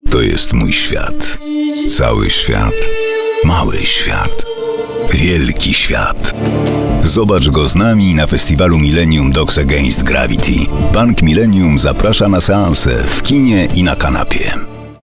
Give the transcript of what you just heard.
To jest mój świat. Cały świat. Mały świat. Wielki świat. Zobacz go z nami na festiwalu Millennium Dogs Against Gravity. Bank Millennium zaprasza na seanse w kinie i na kanapie.